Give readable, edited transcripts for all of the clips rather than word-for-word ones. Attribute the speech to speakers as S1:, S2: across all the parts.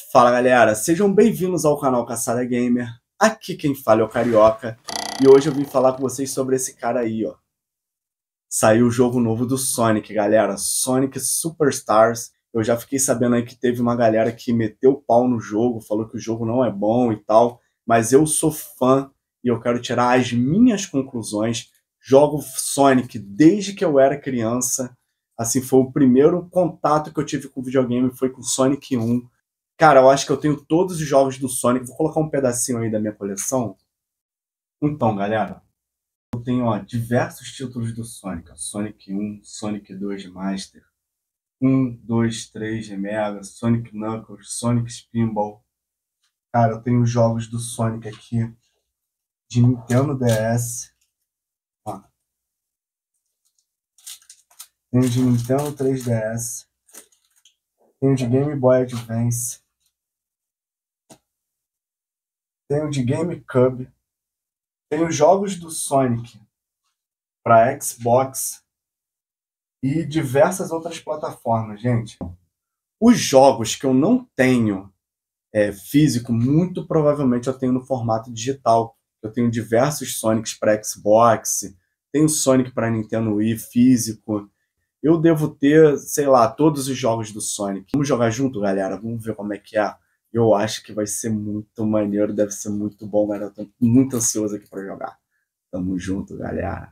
S1: Fala galera, sejam bem-vindos ao canal Caçada Gamer. Aqui quem fala é o Carioca e hoje eu vim falar com vocês sobre esse cara aí, ó. Saiu o jogo novo do Sonic, galera, Sonic Superstars. Eu já fiquei sabendo aí que teve uma galera que meteu o pau no jogo, falou que o jogo não é bom e tal, mas eu sou fã e eu quero tirar as minhas conclusões. Jogo Sonic desde que eu era criança, assim, foi o primeiro contato que eu tive com videogame, foi com Sonic 1. Cara, eu acho que eu tenho todos os jogos do Sonic. Vou colocar um pedacinho aí da minha coleção. Então, galera, eu tenho ó, diversos títulos do Sonic. Ó, Sonic 1, Sonic 2 Master, 1, 2, 3 de Mega, Sonic Knuckles, Sonic Spinball. Cara, eu tenho jogos do Sonic aqui de Nintendo DS. Ó. Tenho de Nintendo 3DS. Tenho de Game Boy Advance. Tenho de GameCube. Tenho jogos do Sonic para Xbox e diversas outras plataformas, gente. Os jogos que eu não tenho físico, muito provavelmente eu tenho no formato digital. Eu tenho diversos Sonics para Xbox, tenho Sonic para Nintendo Wii físico. Eu devo ter, sei lá, todos os jogos do Sonic. Vamos jogar junto, galera? Vamos ver como é que é. Eu acho que vai ser muito maneiro, deve ser muito bom, galera. Eu tô muito ansioso aqui para jogar. Tamo junto, galera.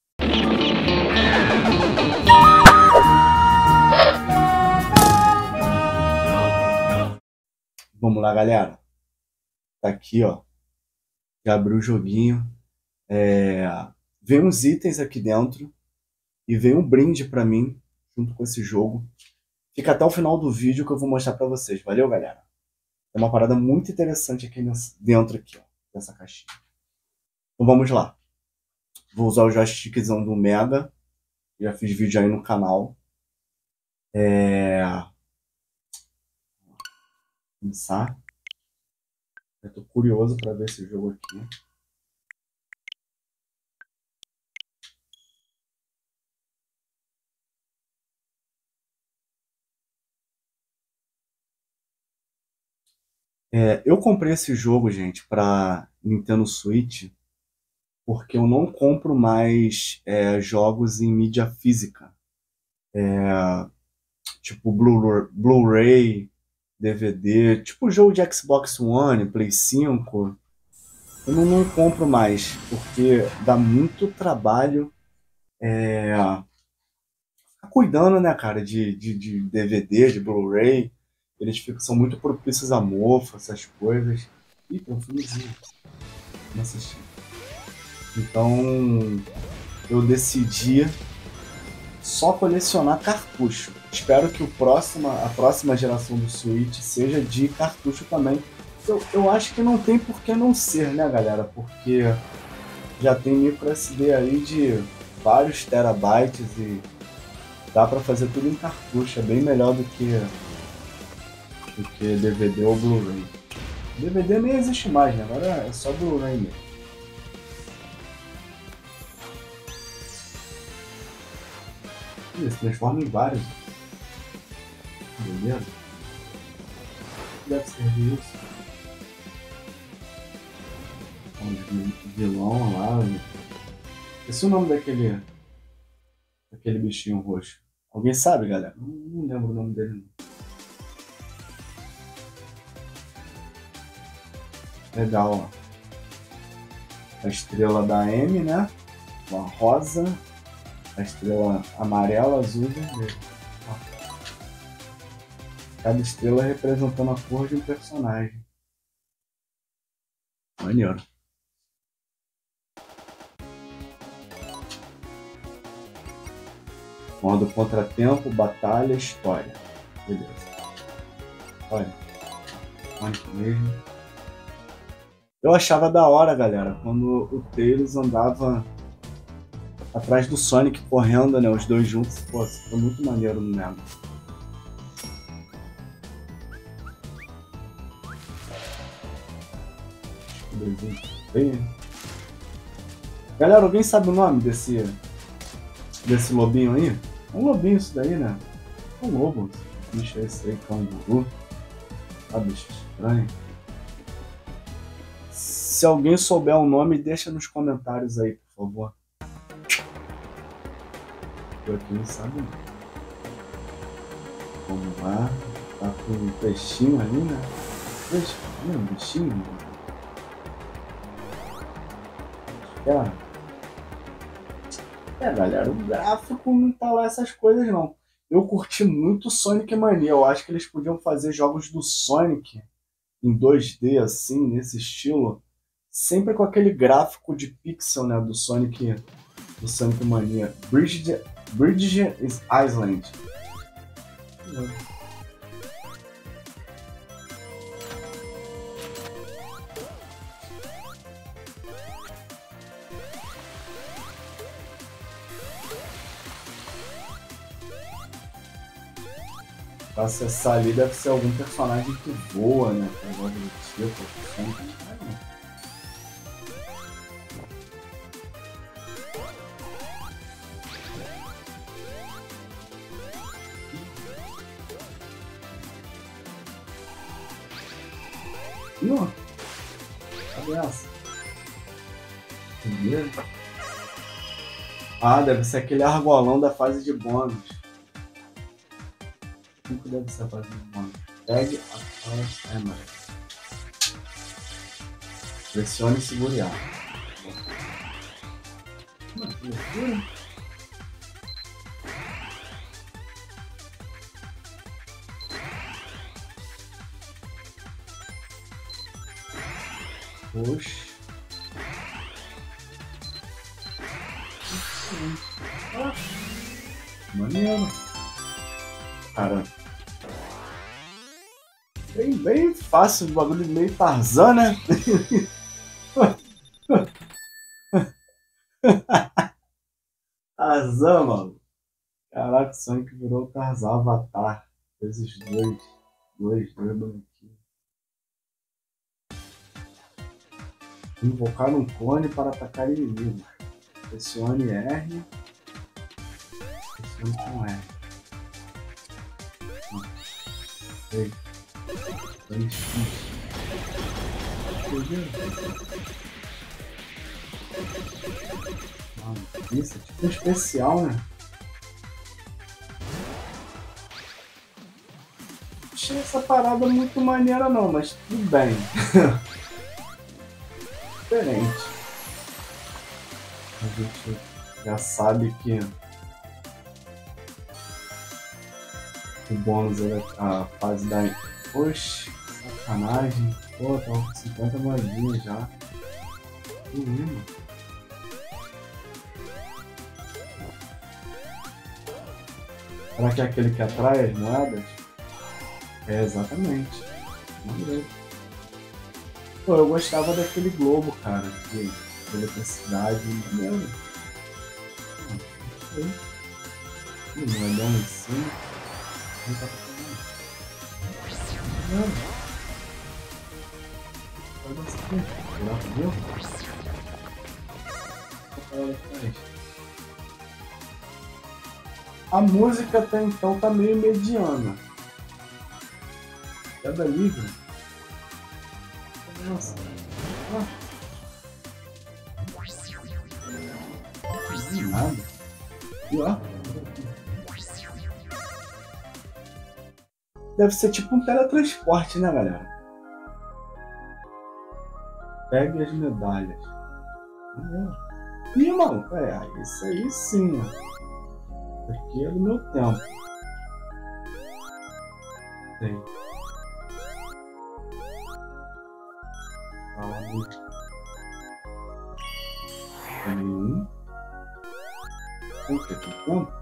S1: Vamos lá, galera. Tá aqui, ó. Já abri o joguinho. Vem uns itens aqui dentro. E vem um brinde pra mim, junto com esse jogo. Fica até o final do vídeo que eu vou mostrar pra vocês. Valeu, galera? Tem uma parada muito interessante aqui dentro, aqui, ó, dessa caixinha. Então vamos lá. Vou usar o joystickzão do Mega. Já fiz vídeo aí no canal. Começar. Eu tô curioso para ver esse jogo aqui. Eu comprei esse jogo, gente, para Nintendo Switch, porque eu não compro mais jogos em mídia física. Tipo Blu-ray, DVD, tipo jogo de Xbox One, Play 5. Eu não compro mais, porque dá muito trabalho ficar cuidando, né, cara, de DVD, de Blu-ray. Eles são muito propícios a mofo, essas coisas. Ih, tem um filmezinho. Vamos assistir. Então, eu decidi só colecionar cartucho. Espero que a próxima geração do Switch seja de cartucho também. Eu acho que não tem por que não ser, né, galera? Porque já tem micro SD aí de vários terabytes e dá pra fazer tudo em cartucho. É bem melhor do que DVD ou Blu-ray. DVD nem existe mais, né? Agora é só Blu-ray mesmo. Se transforma em vários. Beleza? Deve servir isso. Um vilão lá. Esse é o nome daquele bichinho roxo. Alguém sabe, galera? Não lembro o nome dele, não. Legal, ó. A estrela da M, né? Uma rosa. A estrela amarela, azul e vermelho. Ó. Cada estrela representando a cor de um personagem. Maneiro. Modo contratempo, batalha, história. Beleza. Olha. Sonic mesmo. Eu achava da hora, galera, quando o Tails andava atrás do Sonic correndo, né? Os dois juntos. Pô, foi muito maneiro no Mega. Galera, alguém sabe o nome desse lobinho aí? É um lobinho isso daí, né? É um lobo. Bicho é esse aí, canguru. Ah, bicho estranho. Se alguém souber o nome, deixa nos comentários aí, por favor. Eu aqui não sabe não. Vamos lá. Tá com um peixinho ali, né? Peixinho, um bichinho. Galera, o gráfico não tá lá essas coisas não. Eu curti muito Sonic Mania. Eu acho que eles podiam fazer jogos do Sonic em 2D, assim, nesse estilo. Sempre com aquele gráfico de pixel, né, do Sonic Mania. Bridge Island. Pra acessar ali deve ser algum personagem que voa, né? Agora do tipo, não. Cadê essa? Primeiro? Ah, deve ser aquele argolão da fase de bônus. O que deve ser a fase de bônus? Pegue a fase Emerald. Pressione e segure A. Que loucura. Oxe. Ah, maneiro. Cara. Bem fácil, o bagulho meio Tarzan, né? Tarzan, mano. Caraca, o Sonic virou o Tarzan Avatar. Esses dois bonequinhos. Invocar um clone para atacar inimigos. Pressione R. Pressione com R. Ei. Mano, isso é tipo um especial, né? Achei essa parada muito maneira não, mas tudo bem. Diferente. A gente já sabe que o bônus é a fase da... Oxe, sacanagem. Pô, tava com 50 moedinhas já. Menino. Será que é aquele que atrai as moedas? É, exatamente. Pô, eu gostava daquele globo, cara, de eletricidade. Meu. Moedão em cima. Não tá funcionando. Olha isso aqui. Será que deu? A música até então tá meio mediana. Queda livre. Nossa. Nada. E ó. Deve ser tipo um teletransporte, né, galera? Pegue as medalhas. Ih, mano, isso aí sim, ó. Aqui é do meu tempo. Tem. Tem um. Tem que ter tempo?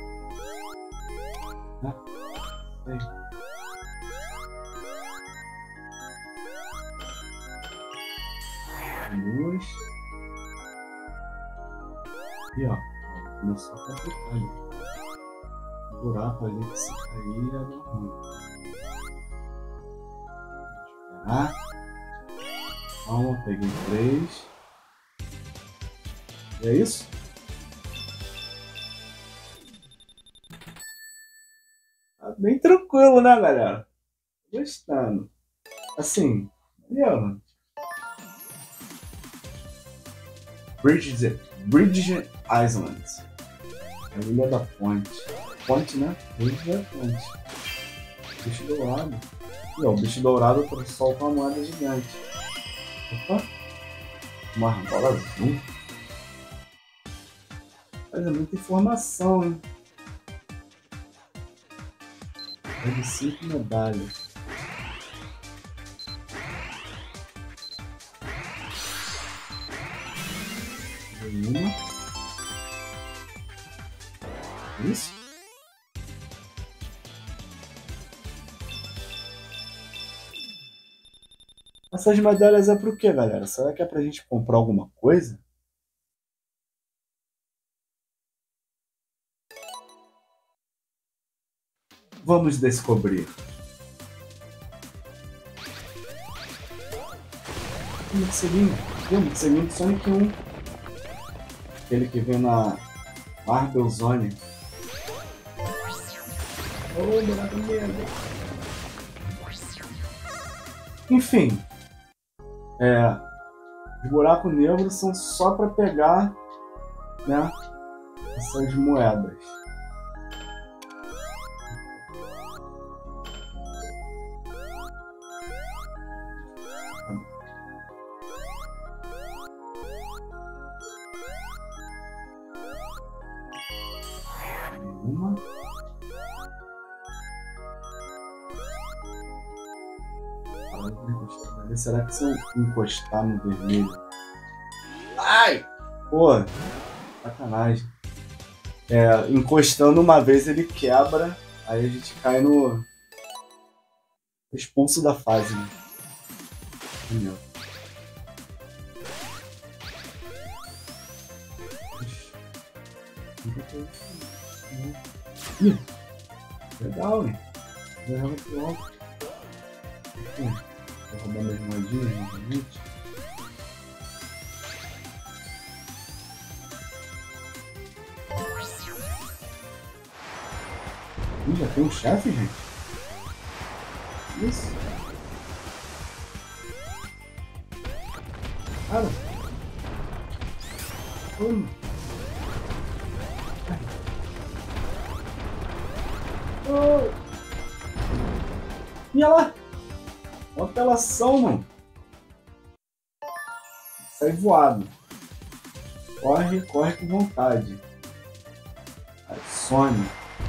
S1: Tem. Duas. E ó, começou a complicar ali. O buraco ali que se cair era ruim. Vamos esperar. Calma, peguei 3. E é isso? Tá bem tranquilo, né, galera? Gostando. Assim, maneiro. Bridge Island. É a Ilha da Ponte. Ponte, né? Bridge é ponte. Bicho dourado. E ó, o bicho dourado solta uma moeda gigante. Opa! Uma argola azul. Mas é muita informação, hein? Teve 5 medalhas. Uma. Isso? Essas medalhas é pro quê, galera? Será que é pra gente comprar alguma coisa? Vamos descobrir. Um morceguinho. Um morceguinho do Sonic 1. Aquele que vem na Marble Zone. Oh, buraco negro. Enfim. Os buracos negros são só para pegar, né, essas moedas. Uma. Será que se eu encostar no vermelho? Ai! Pô, sacanagem. Encostando uma vez ele quebra, aí a gente cai no expulso da fase. Né? Entendeu? Ih, legal, hein? Vou pro alto. Vou roubar minhas moedinhas novamente. Já tem um chefe, gente? Isso. Cara. Como? Oh. E olha lá. Olha a apelação, mano. Sai voado. Corre, corre com vontade. Some.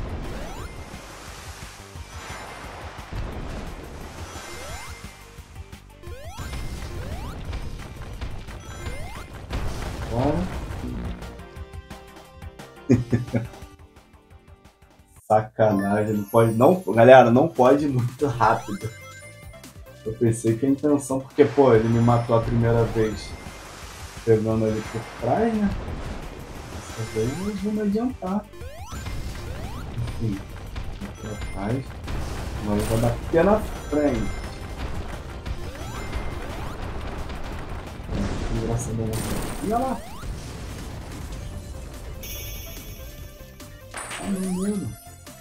S1: Sacanagem, não pode, não, galera, não pode ir muito rápido. Eu pensei que a intenção, porque pô, ele me matou a primeira vez pegando ele por trás, né? Dessa vez eu vou me adiantar. Enfim, aqui atrás, mas vou dar aqui na frente. Engraçado, olha lá. Ah, menino.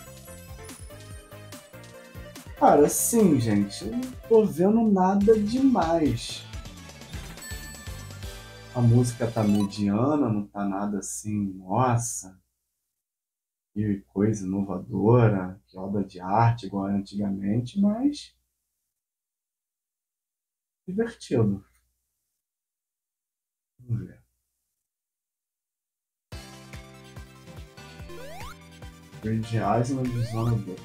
S1: Cara, sim, gente, eu não tô vendo nada demais. A música tá mediana, não tá nada assim, nossa, que coisa inovadora, que obra de arte igual antigamente, mas divertido. Vamos ver. Bridge Island Zona 2.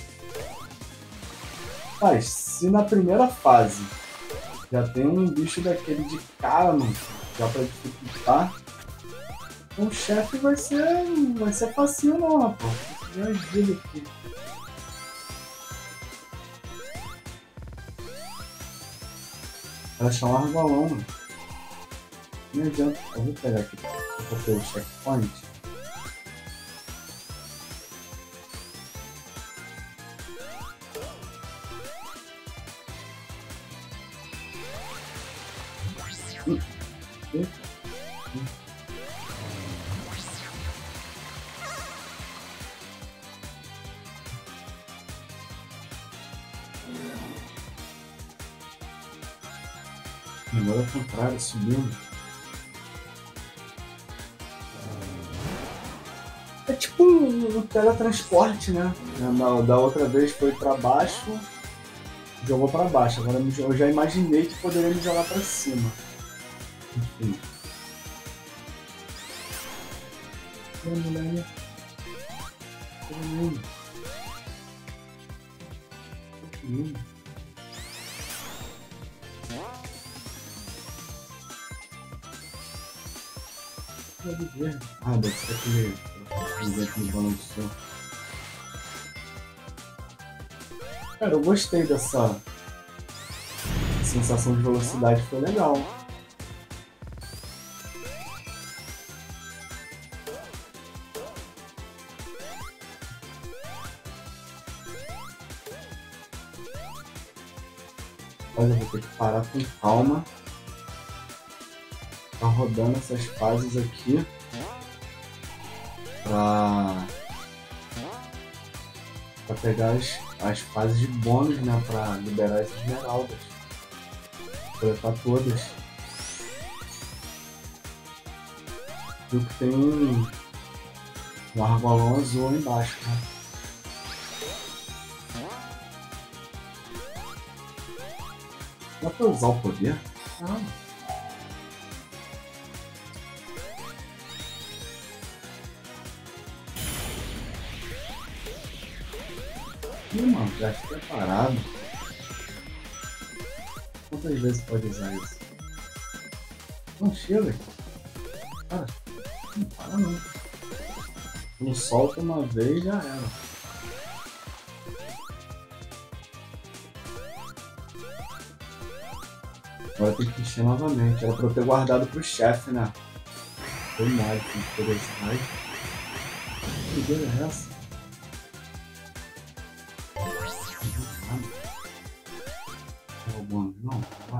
S1: Mas se na primeira fase já tem um bicho daquele de cara, mano, já pra dificultar, o chefe vai ser facinho não, rapaz. Me ajuda aqui. Ela chama argolão, mano. Não adianta. Eu vou pegar aqui pra ter o checkpoint. Agora ao contrário, subindo. É tipo um teletransporte, né? Da outra vez foi pra baixo, jogou pra baixo. Agora eu já imaginei que poderia me jogar pra cima. Enfim. Ah, deve ser aquele que me balançou. Cara, eu gostei dessa sensação de velocidade, foi legal. Olha, eu vou ter que parar com calma. Tá rodando essas fases aqui pra pegar as fases de bônus, né? Pra liberar as esmeraldas. Coletar todas. Viu que tem um argolão azul aí embaixo, né? Dá pra usar o poder? Ah. Ih, mano, já está preparado. Quantas vezes pode usar isso? Não chega. Cara, não para não. Quando solta uma vez, já era. Agora tem que encher novamente. Era pra eu ter guardado pro chefe, né? Foi mais, tem que pegar esse raio. Que doideira é essa? É o bônus, não? Vai.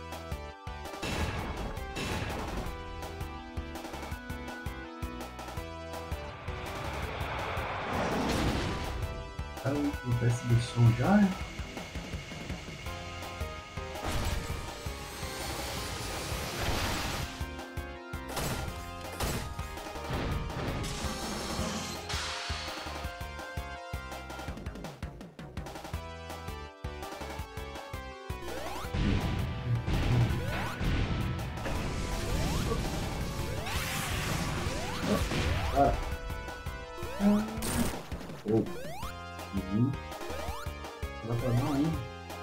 S1: Cara, vou botar esse bichão já, né? Oh. Vai pra dar ainda.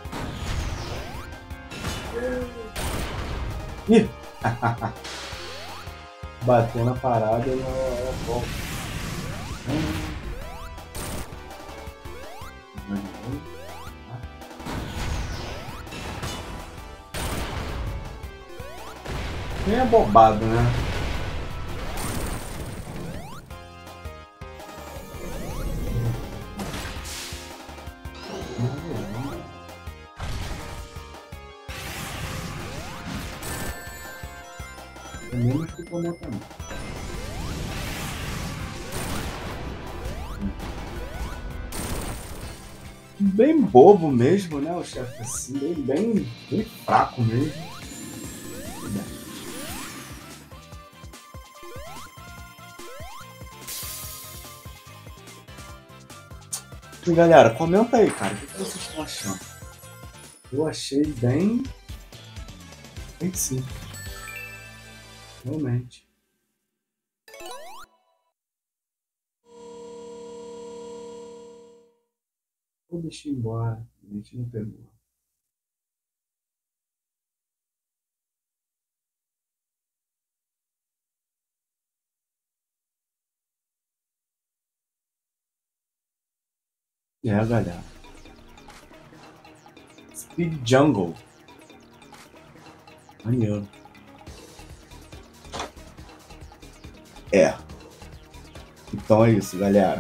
S1: Ih! Bateu na parada e ela volta. Nem é bobado, né? É menos que o também. Bem bobo mesmo, né? O chefe assim, bem fraco mesmo. E galera, comenta aí, cara, o que vocês estão achando? Eu achei bem simples. Realmente. Vou deixar embora, a gente não pegou. É, galera. Speed Jungle. Maneiro. É. Então é isso, galera.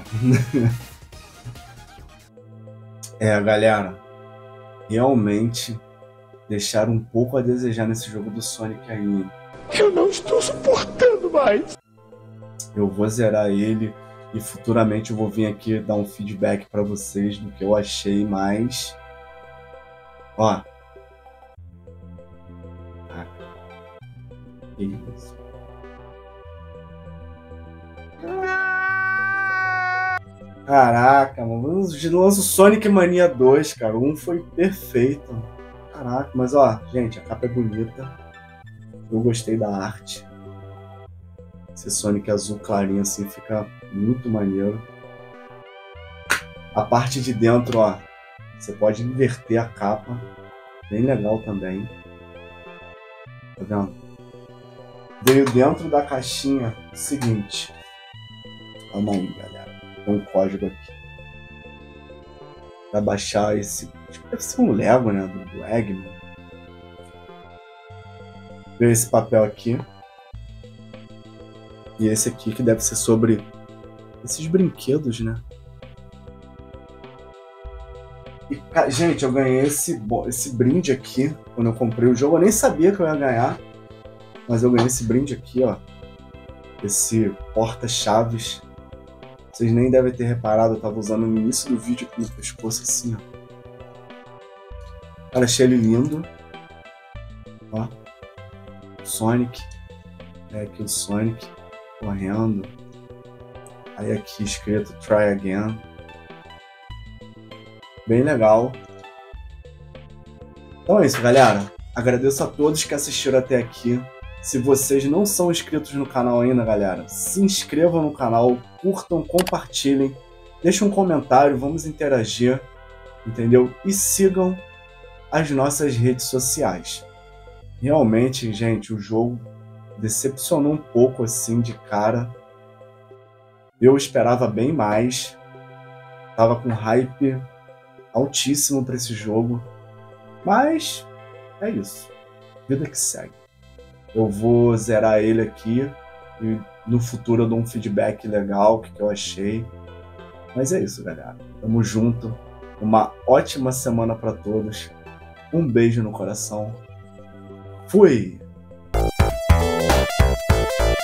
S1: É, galera. Realmente deixaram um pouco a desejar nesse jogo do Sonic aí.
S2: Eu não estou suportando mais.
S1: Eu vou zerar ele e futuramente eu vou vir aqui dar um feedback pra vocês do que eu achei mais. Ó. Que isso? Caraca, mano. Lança o Sonic Mania 2, cara. Um foi perfeito. Caraca, mas ó, gente, a capa é bonita. Eu gostei da arte. Esse Sonic azul clarinho assim fica muito maneiro. A parte de dentro, ó, você pode inverter a capa. Bem legal também. Tá vendo? Veio dentro da caixinha o seguinte. Calma aí, galera. Tem um código aqui. Pra baixar esse... Acho que deve ser um Lego, né? Do Eggman. Veio esse papel aqui. E esse aqui que deve ser sobre esses brinquedos, né? E, gente, eu ganhei esse brinde aqui quando eu comprei o jogo. Eu nem sabia que eu ia ganhar. Mas eu ganhei esse brinde aqui, ó. Esse porta-chaves. Vocês nem devem ter reparado, eu tava usando no início do vídeo aqui no pescoço, assim, ó. Cara, achei ele lindo. Ó. Sonic. É aqui o Sonic correndo. Aí aqui escrito Try Again. Bem legal. Então é isso, galera. Agradeço a todos que assistiram até aqui. Se vocês não são inscritos no canal ainda, galera, se inscrevam no canal, curtam, compartilhem, deixem um comentário, vamos interagir, entendeu? E sigam as nossas redes sociais. Realmente, gente, o jogo decepcionou um pouco assim de cara. Eu esperava bem mais. Tava com hype altíssimo para esse jogo. Mas é isso. Vida que segue. Eu vou zerar ele aqui e no futuro eu dou um feedback legal, o que eu achei. Mas é isso, galera. Tamo junto. Uma ótima semana para todos. Um beijo no coração. Fui!